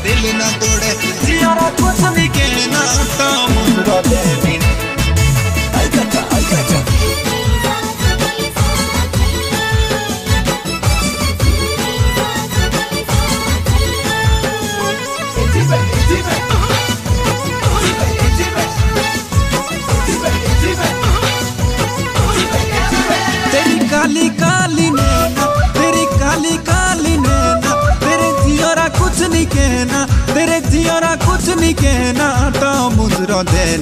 दिल ना तोड़े जियारा कुछ नहीं कहना ता मुंदरा देनी आई गचा तेरी काली काली नैना तेरी काली काली नैना तेरे जियोरा कुछ नहीं कहना तेरे जियोरा कुछ नहीं कहना ता मुंदरा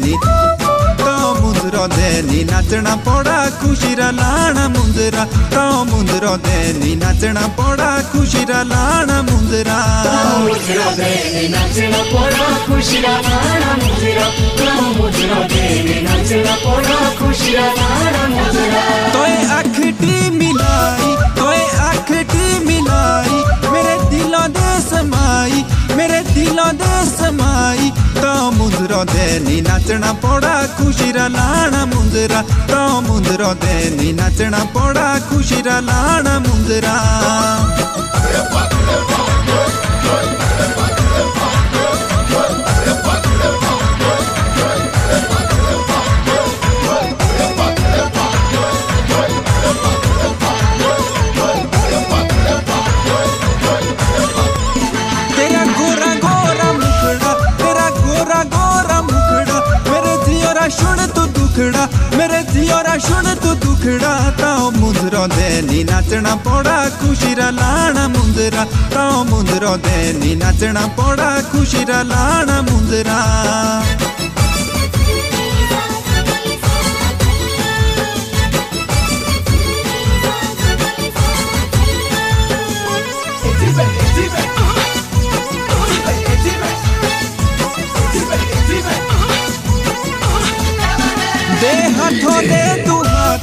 देनी नाचना पड़ा खुशी रलाना मुंदरा ता मुंदरा देनी नाचना पड़ा खुशी रलाना मुंदरा मुंदरा देनी नाचना पड़ा खुशी रलाना मुंदरा मुंदरा देनी नाचना पड़ा खुशी रलाना मुंदरा तोए अखटी मिलाई मेरे दिलों दे समाई मेरे दिलों दे समाई ता मुंदरा देनी नाचना पड़ा खुशी रलाना मुंदरा ता मुंदरा देनी नाचना पड़ा खुशी रलाना मुंदरा मेरे जियोरा शुण तू दुखड़ा ता मुंदरा देनी नाचना पड़ा खुशी रलाना मुंदरा ता मुंदरा देनी नाचना पड़ा खुशी रलाना मुंदरा दे हाथों दे तू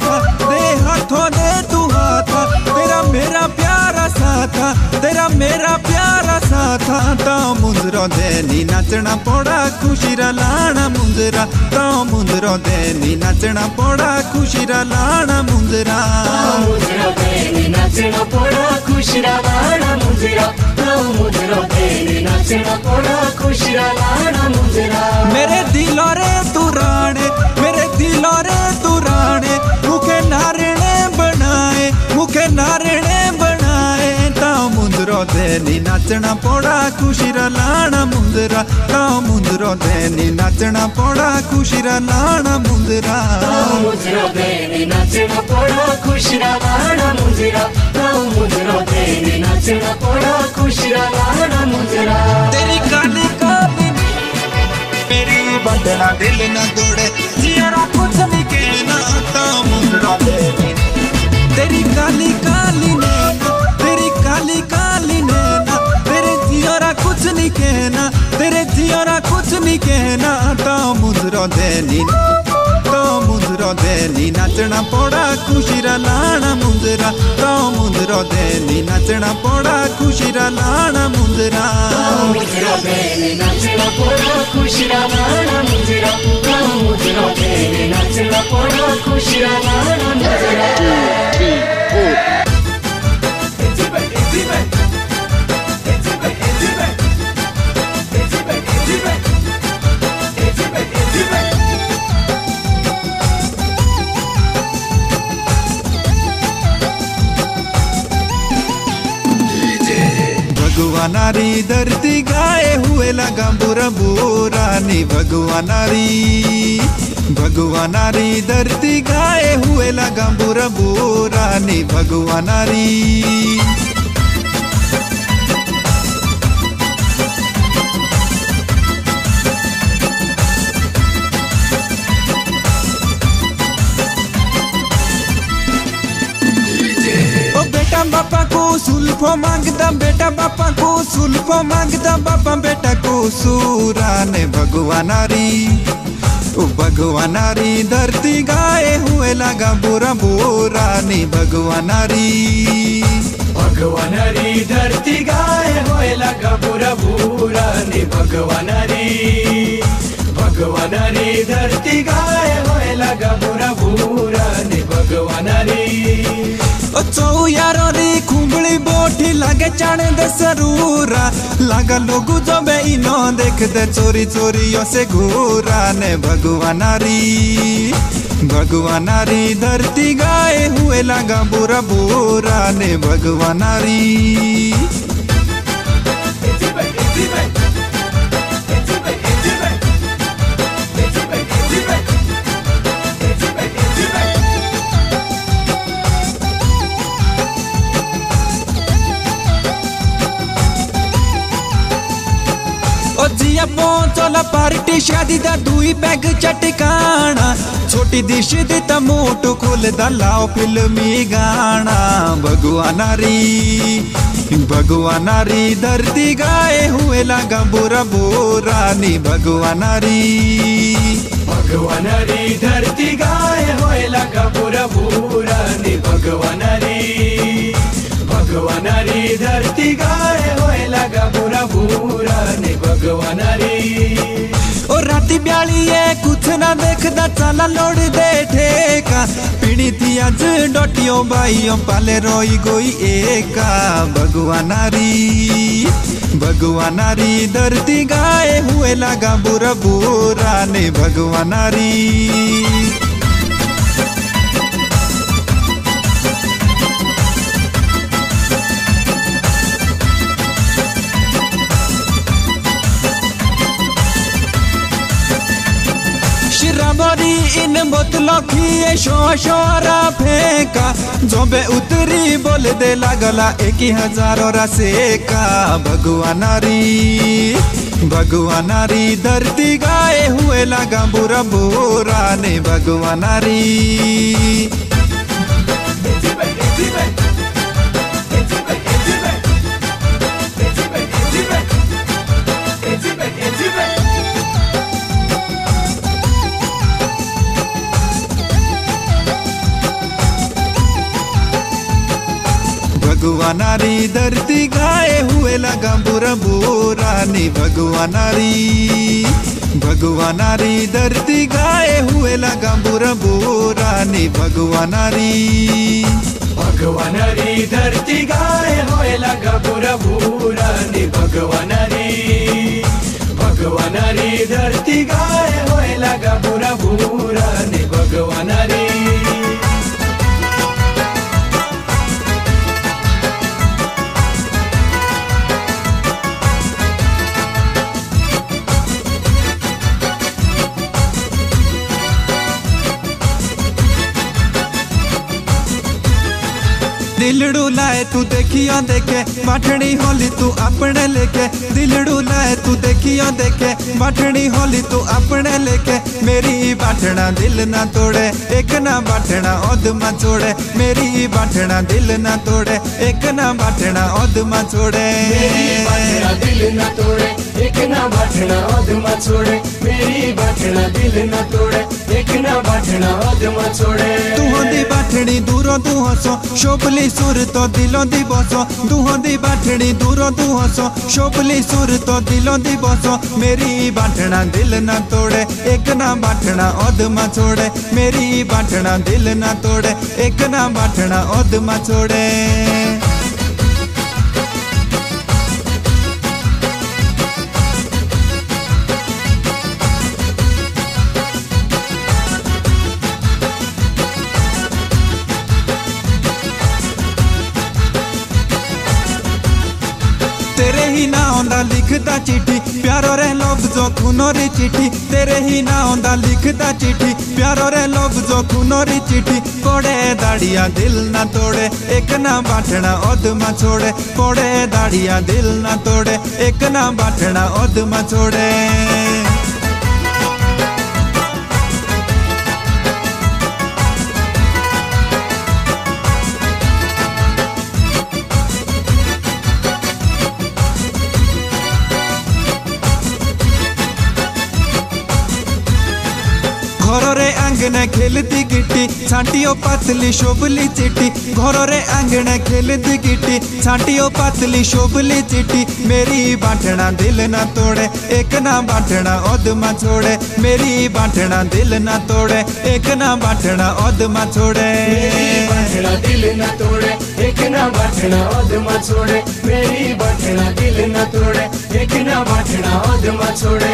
हाथा तेरा मेरा प्यारा साथा तेरा मेरा प्यारा साथा ता मुंदरा देनी नाचना पड़ा खुशी रलाना मुंदरा ता मुंदरा देनी नाचना पड़ा खुशी रलाना मुंदरा मुंदरा देनी नाचना पड़ा खुशी रलाना मुंदरा मुंदरा देनी नाचना पड़ा खुशी रलाना मुंदरा मेरे दिलों रे तू राणे मुखे नारणे बनाए ता मुंदरा देनी नाचना पड़ा खुशी रलाना मुंदरा ता मुंदरा देनी नाचना पड़ा खुशी रलाना मुंदरा मुंदरा देनी नाचना पड़ा खुशी रलाना मुंदरा मुंदरा देनी नाचना पड़ा खुशी रलाना मुंदरा तेरी काली काली मेरी बंधना दिल ना तोड़े जियारा कुछ नहीं कहना ता मुंदरा देनी तेरी काली काली नैना तेरे जियोरा कुछ नहीं कहना तेरे जियोरा कुछ नहीं कहना ता मुंदरा देनी नाचना पड़ा खुशी रलाना मुंदरा ता मुंदरा देनी नाचना पड़ा खुशी रलाना मुंदरा मुंदरा देनी नाचना पड़ा खुशी रलाना मुंदरा मुंदरा देनी नाचना पड़ा खुशी रलाना मुंदरा भगवानारी धरती गाए हुए लगा बुरा बुरा नी भगवानारी धरती गाए हुए लगा बुरा बुरा नी भगवानारी बापा को सुल्फो मांगदा बेटा बापा को सुल्फो मांगदा बापा बेटा को सूराने भगवानारी ओ भगवानारी धरती गाए हुए लगा बुरा बुरा नी भगवानारी धरती गाए हुए लगा बुरा बुरा नी भगवानारी भगवानारी धरती गाय होए लगा बुरा बुरा ने भगवानारी चौ यारो री खुंबड़ी बोठी लागे चाणे दे सरूरा लागा लोगु जबे इनो देख दे चोरी चोरियों से घूरा ने भगवानारी भगवानारी धरती गाए हुए लगा बुरा बुरा ने भगवानारी जिया पहुंचला पार्टी शादी दा दुई बैग चटकाना छोटी दिश दी ता मोटो खोल दा लाओ फिल्मी गाना भगवानारी भगवानारी धरती गाए हुए लगा बुरा बुरा नी भगवानारी भगवानारी धरती गाए हुए लगा बुरा बुरा नी भगवानारी भगवानारी धरती गाए होए लगा बुरा बुरा ने भगवानारी ओ राती ब्याली है कुछ ना देखदा चला लोड दे ठेका पीड़ी थी आज डोटियों भाइयों पाले रोई गोई एका भगवानारी भगवानारी धरती गाए हुए लगा बुरा बुरा ने भगवानारी शिराबरी इन बोतलों की शोरा फेंका जोबे उतरी बोल दे लागला 1000 रसे का भगवानारी भगवानारी धरती गाए हुए लगा बुरा बुरा ने भगवानारी भगवानारी धरती गाए हुए लगा बुरा बुरा नी भगवानारी भगवानारी धरती गाए हुए लगा बुरा बुरा नी भगवानारी भगवानारी धरती गाए हुए लगा बुरा बुरा नी भगवानारी भगवानारी धरती गाए हुए लगा बुरा बुरा नी भगवानारी दिलड़ू लाए तू देखियो देखे बाटनी होली तू अपने लेके दिलड़ू लाए तू देखियो देखे बाटनी होली तू अपने लेके मेरी बाटना दिल ना तोड़े एक ना बाटना ओद मा छोड़े मेरी बाटना दिल ना तोड़े एक ना बाटना ओद मा छोड़े मेरी बाटना दिल ना तोड़े एक ना बाटना ओद मा छोड़े मेरी बाटना दिल ना तोड़े एक ना बाटना ओद मा छोड़े तू होंदी बाटनी दूरों तू हंसो शोभली सुर तो दिलों दी बसो दुहों दी बाटनी दूरों तू हंसो शोभली सुर तो दिलों दी बसो मेरी बाटना दिल ना तोड़े एक ना बाटना ओद मा छोड़े मेरी बाटना दिल ना तोड़े एक ना बाटना ओद मा छोड़े तेरे ही ना आंदा लिखदा चिट्ठी प्यारो रे लफ्जों खूनोरी चिट्ठी तेरे ही ना आंदा लिखदा चिट्ठी प्यारो रे लफ्जों खूनोरी चिट्ठी कोड़े दाड़िया दिल ना तोड़े एक ना बाटना ओद मा छोड़े कोड़े दाड़िया दिल ना तोड़े एक ना बाटना ओद मा छोड़े आंगने खेलती गिट्टी छाटियो पतली शोभली चिट्टी घर रे आंगने खेलती गिट्टी छाटियो पतली शोभली चिट्टी मेरी बांटना दिल ना तोड़े एक ना बांटना ओदमा छोड़े मेरी बांटना दिल ना तोड़े एक ना बांटना ओदमा छोड़े मेरी बांटना दिल ना तोड़े एक ना बांटना ओदमा छोड़े मेरी बांटना दिल ना तोड़े एक ना बांटना ओदमा छोड़े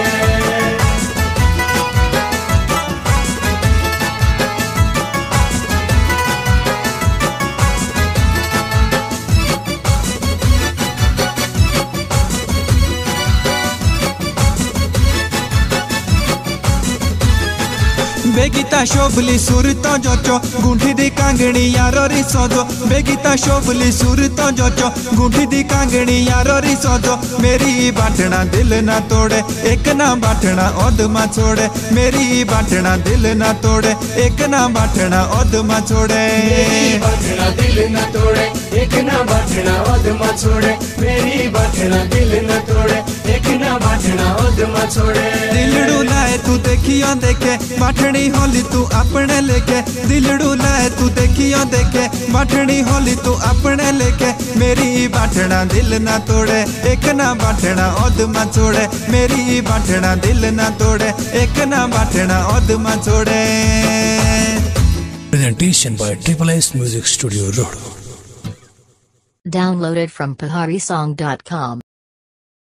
बेगिता शोभली सुर तो जोचो गुंठी दी कांगणी यारो री सोजो बेगिता शोभली सुर तो जोचो गुंठी दी कांगणी यारो री सोजो मेरी बांटना दिल ना तोड़े एक ना बांटना ओदमा छोड़े मेरी बांटना दिल ना तोड़े एक ना बांटना ओदमा छोड़े मेरी बांटना दिल ना तोड़े एक ना बांटना ओदमा छोड़े मेरी बांटना दिल ना तोड़े एक ना बांटना ओदमा छोड़े दिलड़ू लाए तू देखियो देखे बांटनी होली तू अपने लेके दिलड़ू लाए तू देखियो देखे बांटनी होली तू अपने लेके मेरी बांटना दिल ना तोड़े एक ना बांटना ओदमा छोड़े मेरी बांटना दिल ना तोड़े एक ना बांटना ओदमा छोड़े। Presentation by Triple S Music Studio Rohru. Downloaded from PahariSong.com.